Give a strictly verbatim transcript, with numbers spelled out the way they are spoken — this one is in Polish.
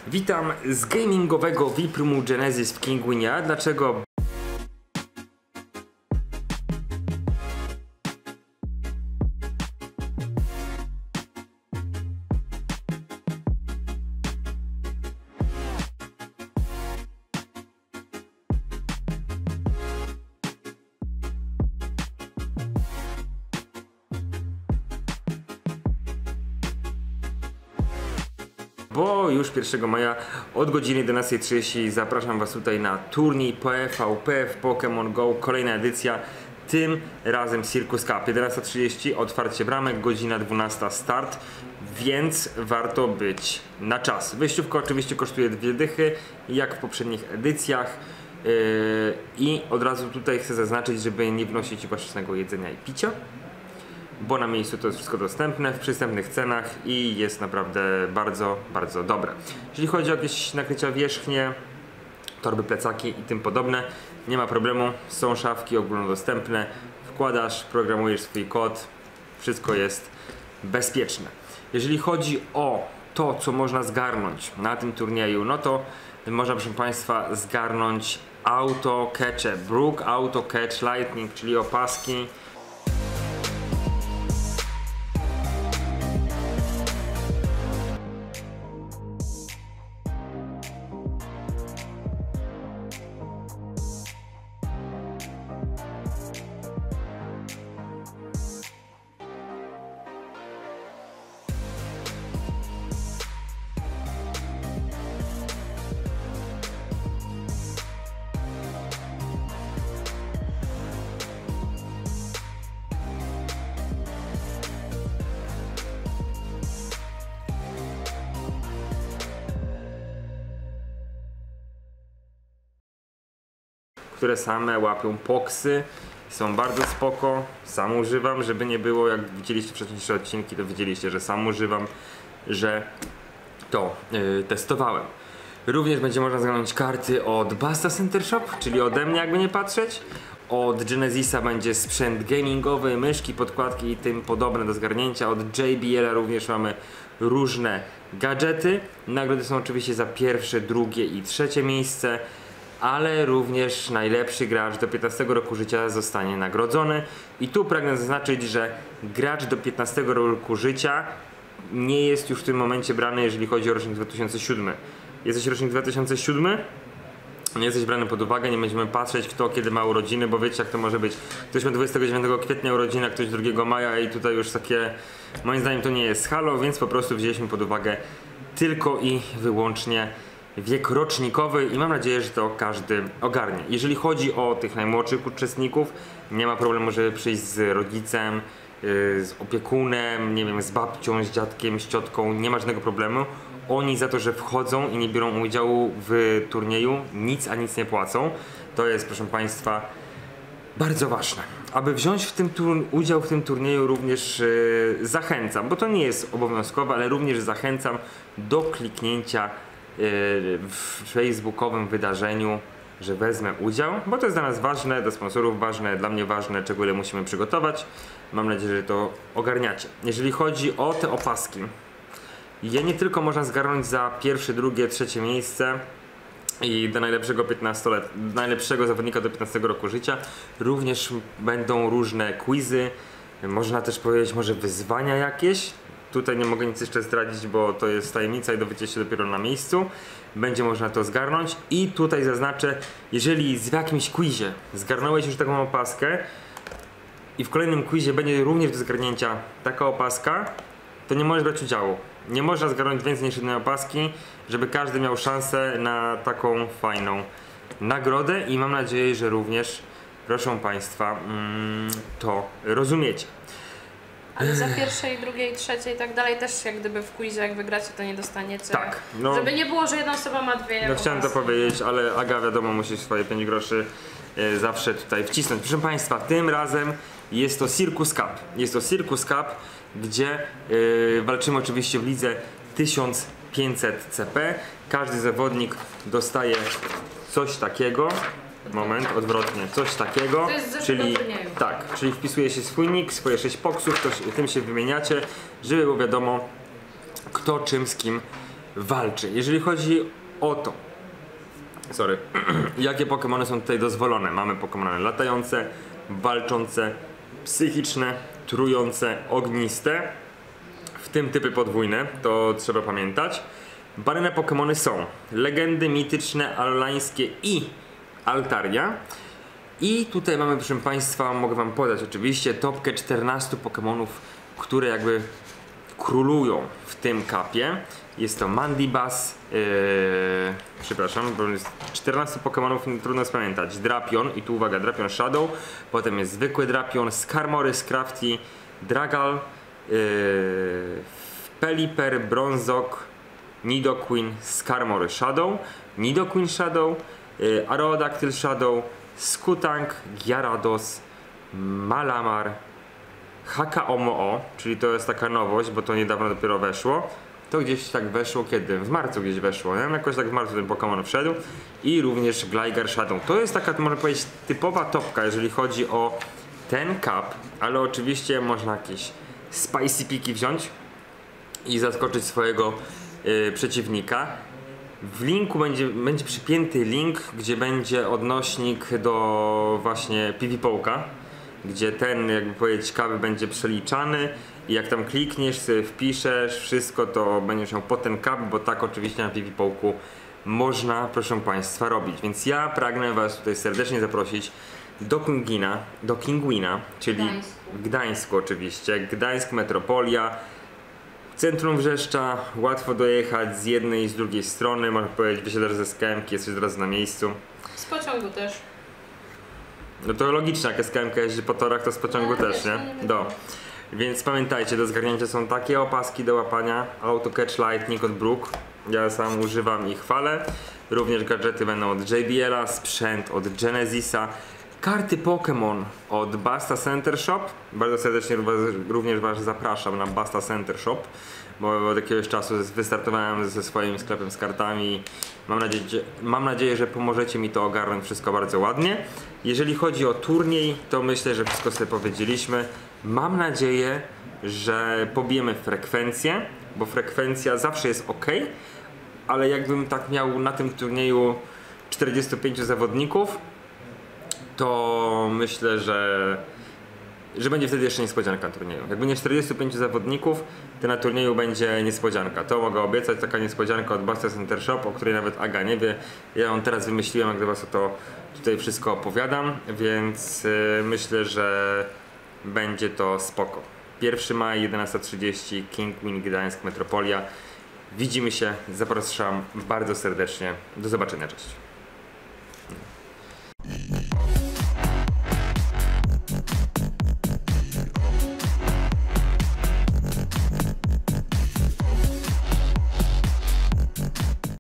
Witam z gamingowego V I P Roomu Genesis w Kinguinie. Dlaczego? Bo już pierwszego maja od godziny jedenastej trzydzieści zapraszam Was tutaj na turniej P V P w Pokémon Go. Kolejna edycja, tym razem Circus Cup. jedenasta trzydzieści otwarcie bramek, godzina dwunasta start, więc warto być na czas. Wejściówka oczywiście kosztuje dwie dychy, jak w poprzednich edycjach. Yy, I od razu tutaj chcę zaznaczyć, żeby nie wnosić własnego jedzenia i picia, bo na miejscu to jest wszystko dostępne w przystępnych cenach i jest naprawdę bardzo, bardzo dobre. Jeśli chodzi o jakieś nakrycia wierzchnie, torby, plecaki i tym podobne, nie ma problemu, są szafki ogólnodostępne, wkładasz, programujesz swój kod, wszystko jest bezpieczne. Jeżeli chodzi o to, co można zgarnąć na tym turnieju, no to można, proszę Państwa, zgarnąć Auto Catche, Brook Auto Catch Lightning, czyli opaski. Które same łapią poksy, są bardzo spoko, sam używam, żeby nie było, jak widzieliście wcześniejsze odcinki, to widzieliście, że sam używam, że to yy, testowałem. Również będzie można zgarnąć karty od Basta Center Shop, czyli ode mnie, jakby nie patrzeć. Od Genesisa będzie sprzęt gamingowy, myszki, podkładki i tym podobne do zgarnięcia. Od J B L a również mamy różne gadżety. Nagrody są oczywiście za pierwsze, drugie i trzecie miejsce, ale również najlepszy gracz do piętnastego roku życia zostanie nagrodzony. I tu pragnę zaznaczyć, że gracz do piętnastego roku życia nie jest już w tym momencie brany, jeżeli chodzi o rocznik dwa tysiące siódmy. Jesteś rocznik dwa tysiące siódmy? Nie jesteś brany pod uwagę, nie będziemy patrzeć, kto kiedy ma urodziny, bo wiecie, jak to może być. Ktoś ma dwudziestego dziewiątego kwietnia urodziny, a ktoś drugiego maja i tutaj już takie, moim zdaniem, to nie jest halo, więc po prostu wzięliśmy pod uwagę tylko i wyłącznie wiek rocznikowy i mam nadzieję, że to każdy ogarnie. Jeżeli chodzi o tych najmłodszych uczestników, nie ma problemu, żeby przyjść z rodzicem, yy, z opiekunem, nie wiem, z babcią, z dziadkiem, z ciotką, nie ma żadnego problemu. Oni za to, że wchodzą i nie biorą udziału w turnieju, nic a nic nie płacą. To jest, proszę Państwa, bardzo ważne. Aby wziąć w tym udział w tym turnieju, również yy, zachęcam, bo to nie jest obowiązkowe, ale również zachęcam do kliknięcia w facebookowym wydarzeniu, że wezmę udział, bo to jest dla nas ważne, dla sponsorów ważne, dla mnie ważne, czego ile musimy przygotować. Mam nadzieję, że to ogarniacie. Jeżeli chodzi o te opaski, je nie tylko można zgarnąć za pierwsze, drugie, trzecie miejsce i do najlepszego piętnastolet, najlepszego zawodnika do piętnastego roku życia, również będą różne quizy, można też powiedzieć może wyzwania jakieś. Tutaj nie mogę nic jeszcze zdradzić, bo to jest tajemnica i dowiecie się dopiero na miejscu. Będzie można to zgarnąć i tutaj zaznaczę, jeżeli w jakimś quizie zgarnąłeś już taką opaskę i w kolejnym quizie będzie również do zgarnięcia taka opaska, to nie możesz brać udziału. Nie można zgarnąć więcej niż jednej opaski, żeby każdy miał szansę na taką fajną nagrodę i mam nadzieję, że również, proszę Państwa, mm, to rozumiecie. Ale za pierwszej, drugiej, trzeciej i tak dalej też jak gdyby w quizie jak wygracie, to nie dostaniecie. Tak. No, żeby nie było, że jedna osoba ma dwie. No chciałem to powiedzieć, ale Aga wiadomo musi swoje pięć groszy e, zawsze tutaj wcisnąć. Proszę Państwa, tym razem jest to Circus Cup. Jest to Circus Cup, gdzie e, walczymy oczywiście w lidze tysiąc pięćset C P. Każdy zawodnik dostaje coś takiego. Moment, odwrotnie, coś takiego, to jest czyli tak, czyli wpisuje się swój nick, swoje sześć poksów, to, tym się wymieniacie, żeby było wiadomo, kto czym z kim walczy. Jeżeli chodzi o to, sorry, jakie Pokemony są tutaj dozwolone? Mamy Pokemony latające, walczące, psychiczne, trujące, ogniste, w tym typy podwójne, to trzeba pamiętać. Bane Pokemony są legendy mityczne, alolańskie i Altaria. I tutaj mamy, proszę Państwa, mogę Wam podać oczywiście topkę czternastu Pokemonów, które jakby królują w tym kapie. Jest to Mandibuzz, yy, przepraszam, bo jest czternastu Pokemonów, trudno spamiętać. Drapion, i tu uwaga, Drapion Shadow, potem jest zwykły Drapion, Skarmory, Crafty, Dragal, yy, Pelipper, Bronzok, Nidoqueen, Skarmory Shadow, Nidoqueen Shadow, yy, Aerodactyl Shadow, Skutang, Gyarados, Malamar, Haka-Omo-O, czyli to jest taka nowość, bo to niedawno dopiero weszło. To gdzieś tak weszło kiedy? W marcu gdzieś weszło, nie? Jakoś tak w marcu ten Pokémon wszedł. I również Gligar Shadow. To jest taka, można powiedzieć, typowa topka, jeżeli chodzi o ten cup, ale oczywiście można jakieś spicy piki wziąć i zaskoczyć swojego yy, przeciwnika. W linku będzie, będzie przypięty link, gdzie będzie odnośnik do właśnie PvPoke'a, gdzie ten, jakby powiedzieć, kawy będzie przeliczany i jak tam klikniesz, sobie wpiszesz wszystko, to będziesz miał potem cup, bo tak oczywiście na PvPoke'u można, proszę Państwa, robić. Więc ja pragnę Was tutaj serdecznie zaprosić do Kingwina, do Kingwina, czyli Gdańsku. w Gdańsku oczywiście, Gdańsk Metropolia. Centrum Wrzeszcza, łatwo dojechać z jednej i z drugiej strony, można powiedzieć, wysiadasz ze S K M ki, jesteś od razu na miejscu. Z pociągu też. No to logicznie, jak S K M ka jeździ po torach, to z pociągu No, też, wiesz, nie? no nie Do. Więc pamiętajcie, do zgarnięcia są takie opaski do łapania, Auto Catch Lightning od Brook. Ja sam używam i chwalę. Również gadżety będą od J B L a, sprzęt od Genesisa, karty Pokémon od Basta Center Shop. Bardzo serdecznie również Was zapraszam na Basta Center Shop, bo od jakiegoś czasu wystartowałem ze swoim sklepem z kartami. Mam nadzieję, mam nadzieję, że pomożecie mi to ogarnąć wszystko bardzo ładnie. Jeżeli chodzi o turniej, to myślę, że wszystko sobie powiedzieliśmy. Mam nadzieję, że pobijemy frekwencję, bo frekwencja zawsze jest ok, ale jakbym tak miał na tym turnieju czterdziestu pięciu zawodników, to myślę, że, że będzie wtedy jeszcze niespodzianka turnieju. Jakby nie czterdziestu pięciu zawodników, to na turnieju będzie niespodzianka. To mogę obiecać, taka niespodzianka od Basta Center Shop, o której nawet Aga nie wie. Ja ją teraz wymyśliłem, jak do Was o to tutaj wszystko opowiadam, więc yy, myślę, że będzie to spoko. pierwszego maja, jedenasta trzydzieści, Kingwin, Gdańsk, Metropolia. Widzimy się, zapraszam bardzo serdecznie. Do zobaczenia, cześć.